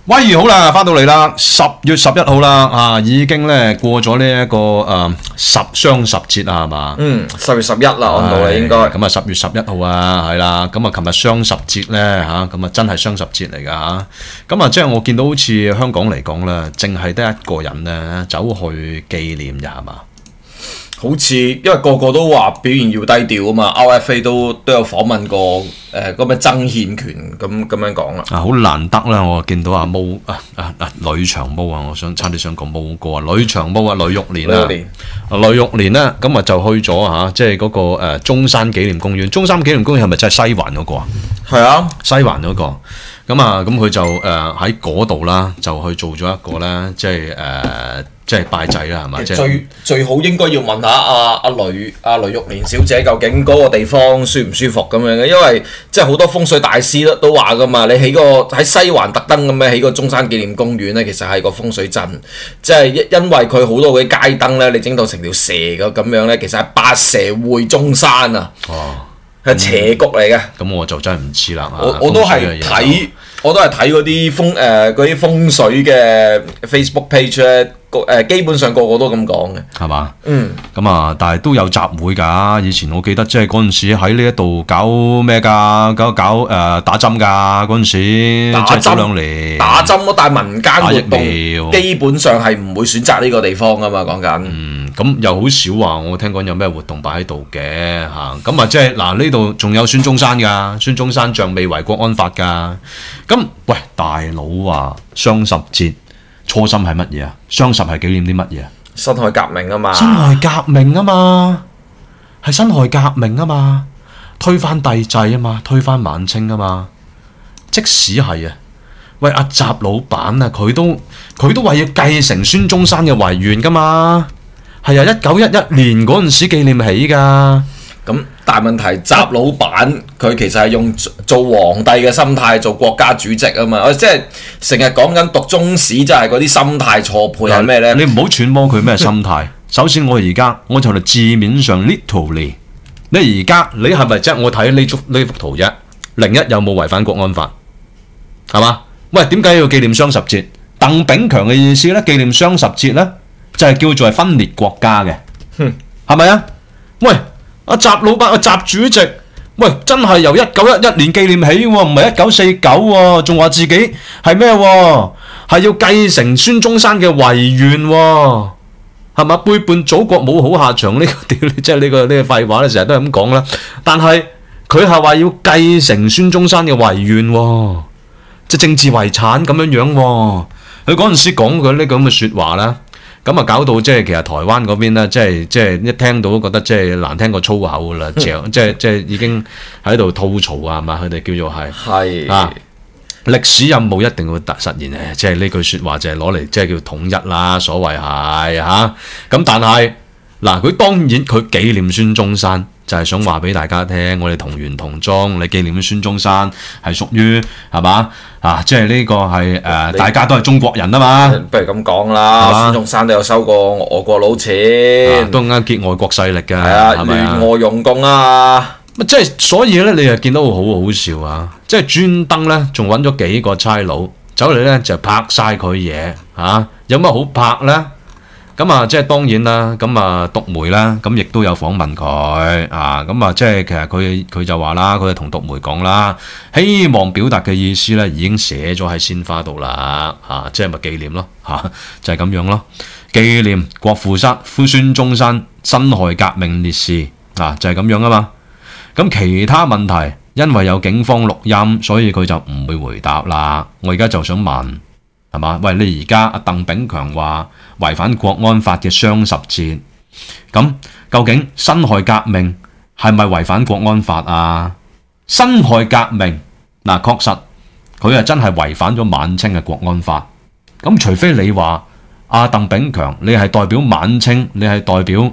喂，好啦，翻到嚟啦，10月11號啦，已經咧過咗呢一個雙十節啊，係嘛 ？10月11啦，按道理應該。 咁啊，10月11號啊，係啦，咁啊，琴日雙十節咧咁啊，真係雙十節嚟㗎嚇。咁啊，即係我見到好似香港嚟講咧，淨係得一個人咧走去紀念咋係嘛？ 好似因為個個都話表現要低調啊嘛 ，RFA 都有訪問過嗰咩曾憲權咁樣講啦。 好難得啦，我見到阿毛呂長毛啊，我差啲想講毛哥啊，呂長毛啊，呂玉蓮啊，呂玉蓮咧，咁啊就去咗嚇，即係嗰個中山紀念公園。中山紀念公園係咪真係西環嗰個啊？ 係啊， 西環嗰個。咁啊，咁佢就喺嗰度啦，就去做咗一個咧，即係拜祭啦，係嘛？ 最好應該要問下阿呂玉蓮小姐，究竟嗰個地方舒唔舒服咁樣嘅？因為即係好多風水大師都話噶嘛，你喺西環特登咁樣起個中山紀念公園咧，其實係個風水陣，即係因為佢好多嗰啲街燈咧，你整到成條蛇咁樣咧，其實係八蛇會中山啊！係邪谷嚟嘅。 咁我就真係唔知啦。 我都係睇嗰啲風水嘅 Facebook page 咧，基本上個個都咁講嘅， 係嘛？咁啊，但係都有集會㗎。以前我記得即係嗰陣時喺呢一度搞咩㗎？搞打針㗎嗰陣時，即係早2年打針咯，但係民間活動基本上係唔會選擇呢個地方㗎嘛。講緊。咁又好少話，我聽講有咩活動擺喺度嘅嚇。咁啊，即係嗱呢度仲有孫中山㗎，孫中山尚未違國安法㗎。咁喂，大佬啊，雙十節初心係乜嘢啊？雙十係紀念啲乜嘢啊？ 辛亥革命啊嘛！ 辛亥革命啊嘛，係辛亥革命啊嘛，推翻帝制啊嘛，推翻晚清啊嘛。即使係啊，喂阿習老闆啊，佢都話要繼承孫中山嘅遺願㗎嘛。係啊，1911年嗰陣時紀念起㗎。 咁但係問題，習老闆佢其實係用做皇帝嘅心態做國家主席啊嘛。我即係成日講緊讀中史，就係嗰啲心態錯配係咩咧？ 你唔好揣摩佢咩心態。首先我就嚟字面上 literally， 你係咪即係我睇呢幅圖啫？01有冇違反國安法？係嘛？喂，點解要紀念雙十節？鄧炳強嘅意思咧，紀念雙十節咧，就係叫做係分裂國家嘅，係咪啊？喂，阿習老闆，阿習主席，喂，真係由1911年紀念起喎，唔係1949喎，仲話自己係咩喎？係要繼承孫中山嘅遺願喎，係嘛？背叛祖國冇好下場，呢個屌，即係呢個廢話咧，成日都係咁講啦。但係佢係話要繼承孫中山嘅遺願喎，即係政治遺產咁樣喎。佢嗰陣時講佢呢個咁嘅説話啦。咁啊，搞到即係其實台灣嗰邊咧，即係一聽到都覺得即係難聽過粗口噶啦，即係已經喺度吐槽啊，係嘛？佢哋叫做係啊，歷史任務一定會實現嘅，即係呢句説話就係攞嚟即係叫統一啦，所謂係嚇。咁但係嗱，佢當然佢紀念孫中山，就係想話俾大家聽，我哋同源同宗，你紀念孫中山係屬於係嘛？即係呢個係大家都係中國人啊嘛。 不如咁講啦，孫中山都有收過俄國佬錢， 都勾結外國勢力㗎， 係啊，聯俄容共啊。 即係所以咧，你又見到好好笑啊！即係專登咧，仲揾咗幾個差佬走嚟咧，就拍晒佢嘢嚇。有乜好拍咧？咁啊，即係當然啦，咁啊，獨媒啦，咁亦都有訪問佢啊，咁啊，即係其實佢就話啦，佢就同獨媒講啦，希望表達嘅意思咧，已經寫咗喺鮮花度啦，即係咪紀念咯，就係咁樣咯，紀念國父孫中山辛亥革命烈士就係咁樣啊嘛。咁其他問題，因為有警方錄音，所以佢就唔會回答啦。我而家就想問。係嘛？喂，你而家阿鄧炳強話違反國安法嘅雙十節，咁究竟辛亥革命係咪違反國安法啊？辛亥革命嗱，確實佢係真係違反咗晚清嘅國安法。咁除非你話阿鄧炳強，你係代表晚清，你係代表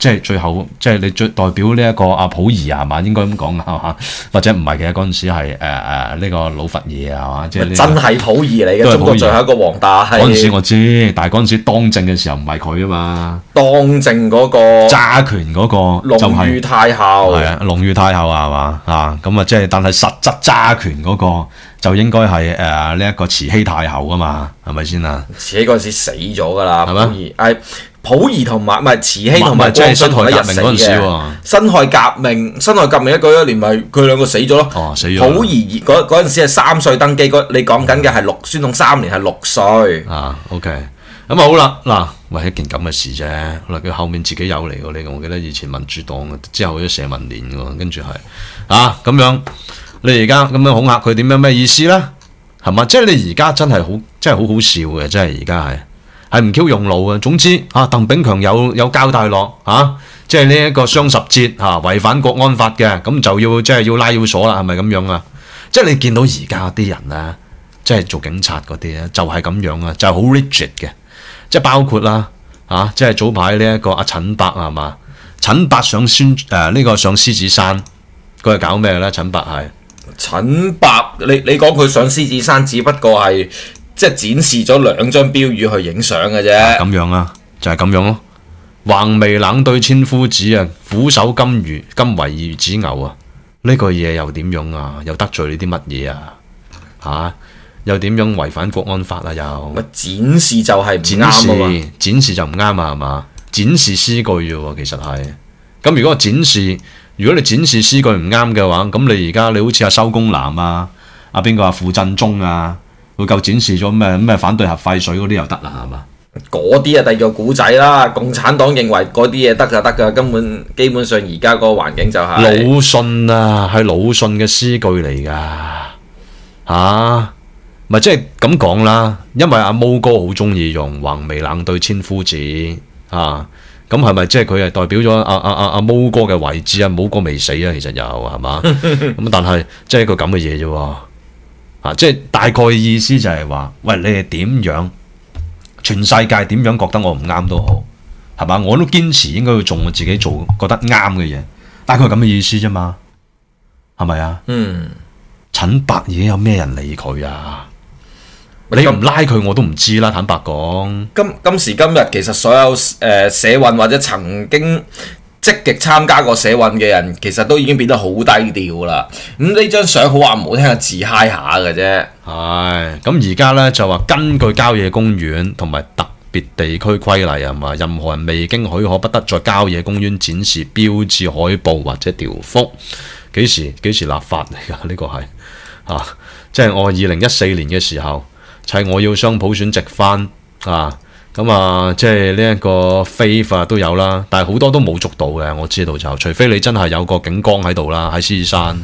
即係最後即係你最代表呢一個阿溥儀係嘛？應該咁講係嘛？或者唔係嘅嗰陣時係呢個老佛爺係嘛？即係真係溥儀嚟嘅，中國最後一個皇帝。 嗰陣時我知，但係嗰陣時當政嘅時候唔係佢啊嘛。 當政嗰個揸權嗰個就隆裕太后， 係啊，隆裕太后係嘛啊？咁啊，即係但係實質揸權嗰個就應該係呢一個慈禧太后啊嘛，係咪先啊？ 慈禧嗰陣時死咗㗎啦， 係咩溥儀溥儀同埋唔係慈禧同埋即係辛光緒同一日死亥革命嗰陣時嘅。 喎。 辛亥革命一年咪佢兩個死咗咯。 哦，死咗。 溥儀嗰陣時係3歲登基，你講緊嘅係宣統3年係6歲。 啊，OK，咁啊好啦，嗱，喂，一件咁嘅事啫。好啦，佢後面自己有嚟喎，呢個我記得以前民主黨之後咗社民連喎，跟住係咁樣，你而家咁樣恐嚇佢點樣咩意思咧？係嘛？即係你而家真係好好笑嘅，真係而家係唔 Q 用腦嘅。總之鄧炳強有交代落即係呢一個雙十節違反國安法嘅，咁就要拉要鎖啦，係咪咁樣啊？即係你見到而家啲人咧，即係做警察嗰啲咧，就係咁樣啊，就係好 rigid 嘅，即係包括啦即係早排呢一個阿陳伯係嘛？陳伯上呢個上獅子山，佢係搞咩咧？陳伯係。 陳伯，你講佢上獅子山，只不過係即係展示咗2張標語去影相嘅啫。 咁樣啊，就係咁樣咯。橫眉冷對千夫指啊，俯首甘為孺子牛啊！呢個嘢又點樣啊？又得罪你啲乜嘢啊？又點樣違反國安法啊？又咪展示就係唔啱啊嘛！ 展示就唔啱啊，係嘛？展示詩句啫喎，其實係。咁如果如果你展示詩句唔啱嘅話，咁你而家你好似阿周公南阿邊個傅振中佢夠展示咗咩反對核廢水嗰啲又得啦，係嘛？ 嗰啲啊，第二個古仔啦。共產黨認為嗰啲嘢得就得㗎，根本基本上而家個環境就係魯迅係魯迅嘅詩句嚟㗎咪即係咁講啦，因為阿毛哥好中意用橫眉冷對千夫指咁係咪即係佢係代表咗阿毛哥嘅位置啊？毛哥未死啊，其實有係嘛？咁但係即係一個咁嘅嘢啫喎，即係大概意思就係話，喂，你係點樣？全世界點樣覺得我唔啱都好，係嘛？我都堅持應該要做我自己做覺得啱嘅嘢，大概係咁嘅意思啫嘛，係咪啊？陳伯已經有咩人理佢啊？你唔拉佢我都唔知啦，坦白講。 今時今日其實所有社運或者曾經積極參加過社運嘅人，其實都已經變得好低調啦。咁呢張相好話唔好聽，係自嗨下嘅啫。 係咁而家呢，就話根據郊野公園同埋特別地區規例係嘛，任何人未經許可不得在郊野公園展示標誌、海報或者條幅。幾時立法嚟㗎？呢個係即係我2014年嘅時候。係我要雙普選直翻即係呢一個非法都有啦，但係好多都冇捉到嘅，我知道就除非你真係有個警崗喺度啦，喺獅子山。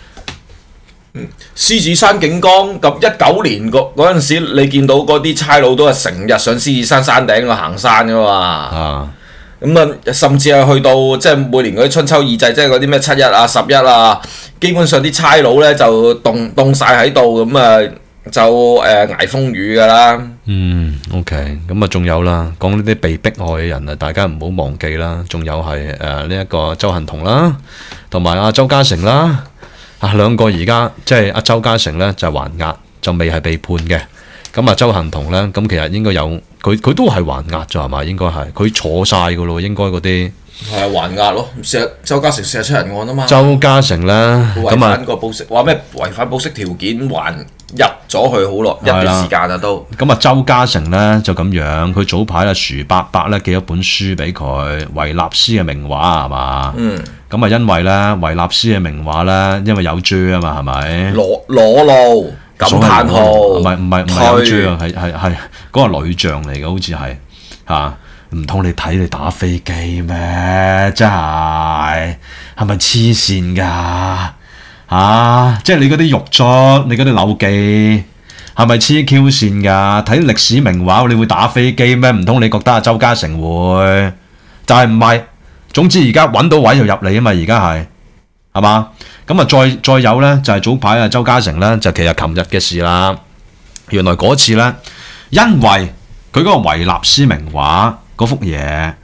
獅子山警崗咁19年嗰陣時，你見到嗰啲差佬都係成日上獅子山山頂度行山噶嘛。甚至係去到即係每年嗰啲春秋二祭，即係嗰啲咩7·1啊、11基本上啲差佬呢就凍晒喺度咁就捱風雨㗎啦。 OK， 咁仲有啦，講呢啲被迫害嘅人啊，大家唔好忘記啦。仲有係呢一個周幸彤啦，同埋阿周家成啦，兩個而家即係阿周家成呢，就還押，就未係被判嘅。咁周幸彤呢，咁其實應該有佢都係還押咗係嘛？應該係佢坐晒㗎咯，應該嗰啲。 係還押咯，周家成47人案啊嘛。 周家成咧， 違反個保釋，話咩違反保釋條件還入咗去好耐一段時間啦都。 咁周家成咧就咁樣，佢早排舒伯伯咧寄咗本書俾佢，維納斯嘅名畫係嘛？咁因為咧維納斯嘅名畫咧，因為有豬啊嘛，係咪？ 裸露感嘆號， 唔係有豬啊，係嗰個女將嚟嘅，好似係唔通你睇你打飛機咩？真係咪黐線㗎？即係你嗰啲肉作，你嗰啲柳記係咪黐 Q 線㗎？睇歷史名畫你會打飛機咩？唔通你覺得周家成會？就係唔係？總之而家揾到位就入嚟啊嘛！而家係嘛？咁再有呢，就係早排周家成呢，就其實琴日嘅事啦。原來嗰次呢，因為佢嗰個維納斯名畫嗰幅嘢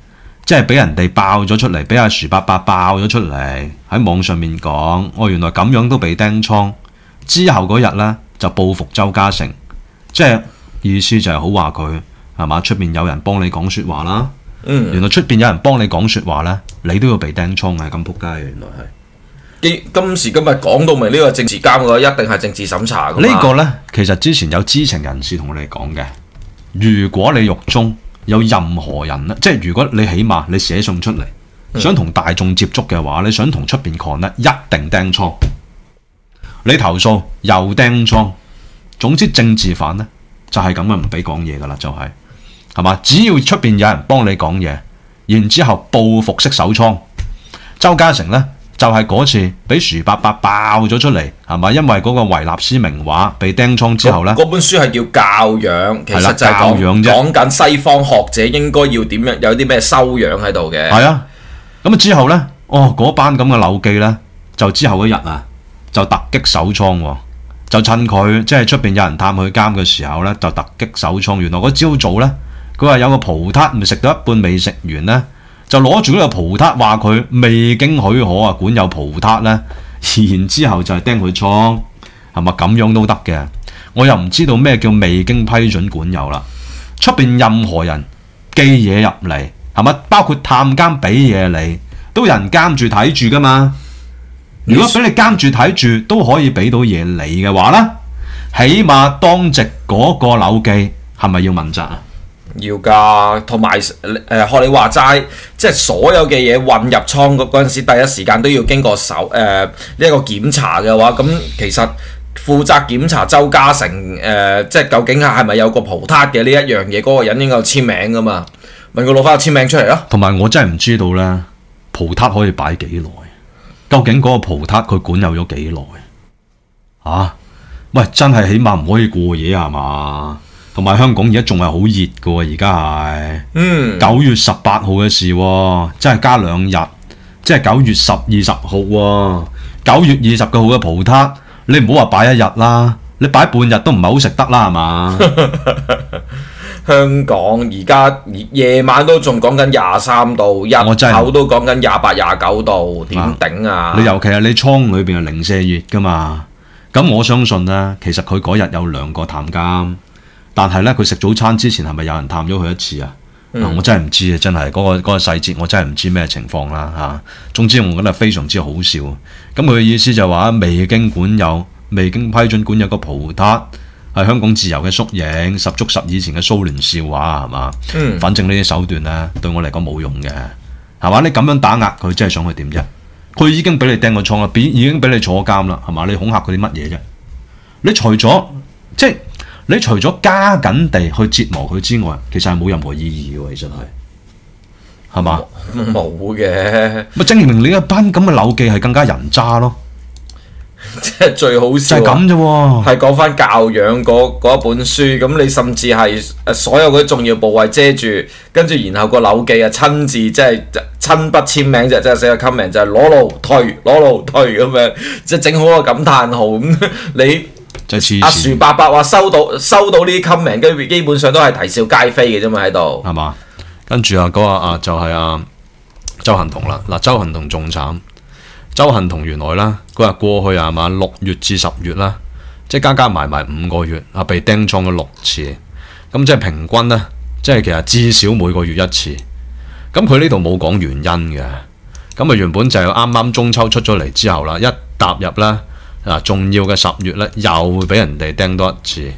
即係俾人哋爆咗出嚟，俾阿薯伯伯爆咗出嚟喺網上面講，原來咁樣都被釘倉。之後嗰日呢，就報復周家成，即係意思就係好話佢係嘛，出邊有人幫你講説話啦。原來出邊有人幫你講説話呢，你都要被釘倉嘅，咁撲街嘅原來係。 今時今日講到明呢個政治監嘅話，一定係政治審查㗎嘛。 呢個呢，其實之前有知情人士同我哋講嘅，如果你獄中有任何人咧，即係如果你起碼你寫信出嚟，想同大眾接觸嘅話，你想同出邊 connect，一定釘倉。你投訴又釘倉，總之政治犯呢，就係咁嘅，唔俾講嘢噶啦，就係嘛？只要出邊有人幫你講嘢，然之後報復式守倉。周家成呢，就係嗰次俾薯伯伯爆咗出嚟，係嘛？因為嗰個維納斯名畫被釘倉之後呢， 嗰本書係叫教養，其實就係教養啫， 講緊西方學者應該要點樣，有啲咩修養喺度嘅。 係啊，咁之後呢，嗰班咁嘅柳記呢，就之後一日啊，就突擊守倉喎，就趁佢即係出邊有人探佢監嘅時候呢，就突擊守倉。原來嗰朝早呢，佢話有個葡撻咪食到一半未食完呢，就攞住嗰個葡撻話佢未經許可啊管有葡撻呢，然之後就係釘佢倉，係咪咁樣都得嘅？我又唔知道咩叫未經批准管有啦。出邊任何人寄嘢入嚟，係咪包括探監俾嘢你，都有人監住睇住噶嘛？如果俾你監住睇住都可以俾到嘢你嘅話呢，起碼當值嗰個柳記係咪要問責啊？ 要㗎，同埋學你話齋，即係所有嘅嘢運入倉嗰陣時，第一時間都要經過呢一個檢查嘅話，咁其實負責檢查周家成即係究竟係咪有個葡撻嘅呢一樣嘢，嗰個人應該有簽名㗎嘛？問佢攞翻個簽名出嚟咯。同埋我真係唔知道呢，葡撻可以擺幾耐？究竟嗰個葡撻佢管有咗幾耐？啊，喂，真係起碼唔可以過夜係嘛？同埋香港而家仲係好熱嘅喎，而家係9月18號嘅事喎，真係加2日，即係9月20號喎。9月20號嘅葡撻，你唔好話擺一日啦，你擺半日都唔係好食得啦，係嘛？ 香港而家夜晚都仲講緊23度，日頭都講緊28、29度，點頂啊？ 你尤其係你倉裏邊係零舍熱㗎嘛？咁我相信呢，其實佢嗰日有2個探監。但係咧，佢食早餐之前係咪有人探咗佢一次啊？我真係唔知啊！真係嗰個細節，我真係唔知咩情況啦嚇。總之我覺得非常之好笑。咁佢嘅意思就係話未經管有、未經批准管有個葡撻係香港自由嘅縮影，十足十以前嘅蘇聯笑話係嘛？反正呢啲手段咧對我嚟講冇用嘅係嘛？你咁樣打壓佢，真係想佢點啫？佢已經俾你釘個倉啦，已經俾你坐監啦，係嘛？你恐嚇佢啲乜嘢啫？你除咗即係。你除咗加緊地去折磨佢之外，其實係冇任何意義嘅，其實係嘛？ 冇嘅， 咪證明你一班咁嘅柳記係更加人渣咯。 即係最好笑就係咁啫喎， 係講翻教養嗰一本書，咁你甚至係所有嗰啲重要部位遮住，跟住然後個柳記啊親自即係親筆簽名，即係寫個 comment 就係攞路退咁樣，即係整好個感嘆號咁你。阿薯伯伯話收到呢啲 comment， 跟住基本上都係啼笑皆非嘅啫嘛喺度， 係嘛？跟住嗰個就係周幸彤啦。嗱，周幸彤仲慘。周幸彤原來啦，佢話過去係嘛6月至10月啦，即係加埋5個月啊，被釘倉咗6次。咁即係平均呢，即係其實至少每個月1次。咁佢呢度冇講原因嘅。咁啊原本就係啱啱中秋出咗嚟之後啦，一踏入啦。重要嘅10月咧，又會俾人哋釘多一次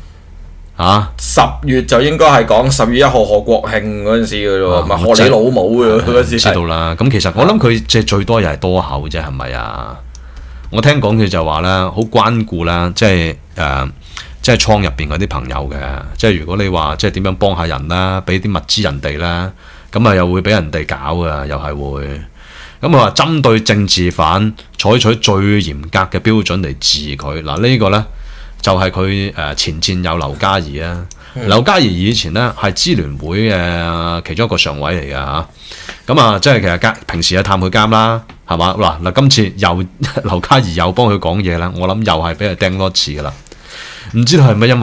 10月就應該係講10月1號賀國慶嗰陣時嘅咯，咪賀你老母嘅嗰陣時。 知道啦，咁其實我諗佢即係最多又係多口啫，係咪啊？我聽講佢就話咧，好關顧啦，即係即係倉入邊嗰啲朋友嘅，即係如果你話即係點樣幫下人啦，俾啲物資人哋啦，咁啊又會俾人哋搞噶，又係會。咁佢話針對政治犯採取最嚴格嘅標準嚟治佢。嗱，呢個呢，就係佢前戰友劉嘉兒啊。劉嘉兒以前呢，係支聯會嘅其中一個常委嚟嘅嚇。咁啊，即係其實平時係探佢監啦，係嘛？嗱，今次又劉嘉兒又幫佢講嘢啦，我諗又係俾佢釘多次噶啦。唔知道係咪因為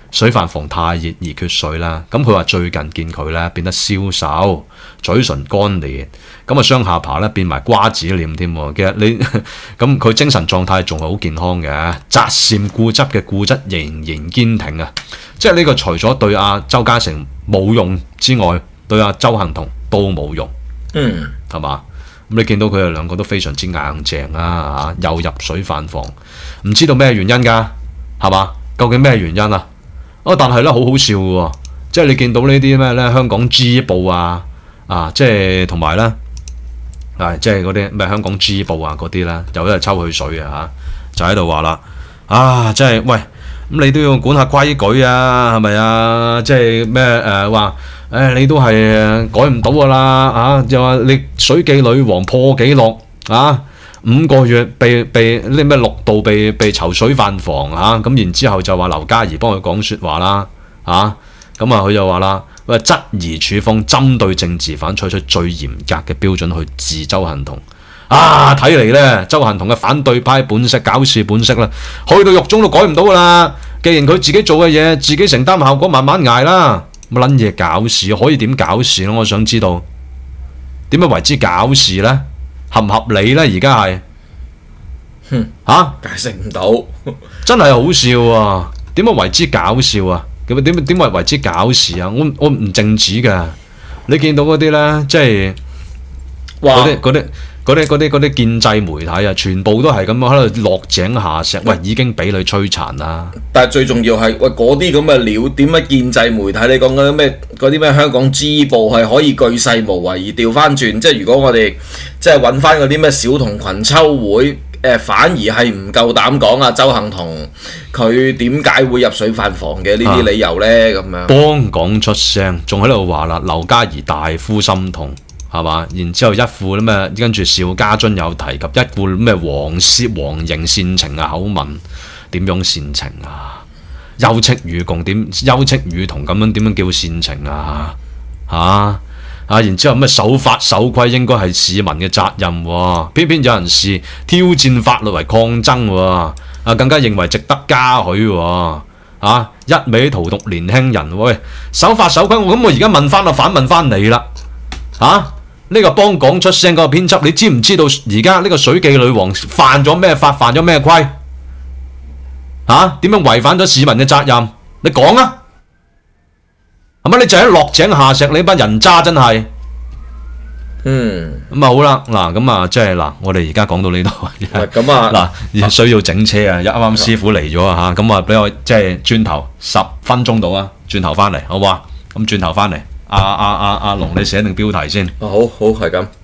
水飯房太熱而缺水啦。咁佢話最近見佢咧變得消瘦，嘴唇乾裂，咁啊雙下巴咧變埋瓜子臉添喎。其實你咁佢精神狀態仲係好健康嘅，擇善固執嘅固執仍然堅挺啊！即係呢個除咗對阿周家成冇用之外，對阿周幸彤都冇用，係嘛？咁你見到佢哋兩個都非常之硬淨啊！又入水飯房，唔知道咩原因㗎，係嘛？究竟咩原因啊？但係咧好好笑喎，即係你見到呢啲咩咧香港 G 報啊，即係同埋咧，即係嗰啲咩香港 G 報啊嗰啲咧，又喺度抽佢水啊就喺度話啦，即係喂，咁你都要管下規矩啊，係咪啊？即係咩話？你都係改唔到噶啦，又話你水記女王破紀錄5個月被呢咩6度被囚水飯房咁然之後就話劉嘉怡幫佢講説話啦，咁佢就話啦，質疑處方針對政治犯採取最嚴格嘅標準去治周幸彤。睇嚟咧，周幸彤嘅反對派本色、搞事本色啦，去到獄中都改唔到噶啦。既然佢自己做嘅嘢，自己承擔效果，慢慢捱啦。乜撚嘢搞事？可以點搞事咧？我想知道點樣為之搞事咧？合唔合理咧？而家係解釋唔到， 真係好笑啊！點樣為之搞笑啊？點為之搞事啊？我唔正指㗎。你見到嗰啲咧，即係嗰啲建制媒體啊，全部都係咁樣喺度落井下石。喂，已經俾你摧殘啦！ 但係最重要係喂嗰啲咁嘅料，點解建制媒體你講緊咩？嗰啲咩香港 G 報係可以巨細無遺而調翻轉？即係如果我哋即係揾翻嗰啲咩小童群秋會，反而係唔夠膽講啊周幸彤佢點解會入水飯房嘅呢啲理由呢？咁樣幫講出聲，仲喺度話啦，劉嘉怡大呼心痛。係嘛？然之後一副咩？跟住邵家臻有提及一副咩黃型煽情嘅口吻，點樣煽情啊？休戚與共點？休戚與同咁樣點樣叫煽情啊？然之後咩守法守規應該係市民嘅責任喎，偏偏有人視挑戰法律為抗爭喎，更加認為值得嘉許喎，一味荼毒年輕人。喂，守法守規，咁我而家問翻反問翻你啦，呢個幫講出聲嗰個編輯，你知唔知道而家呢個水記女王犯咗咩法，犯咗咩規？點樣違反咗市民嘅責任？你講啊，係咪？你就喺落井下石，你班人渣真係。咁好啦，嗱，即係嗱，我哋而家講到呢度。嗱，需要整車啊！啱啱師傅嚟咗啊嚇，咁俾我即係轉頭10分鐘到啊，轉頭翻嚟好唔好啊？咁轉頭翻嚟。阿龍，你寫定標題先。 好係咁。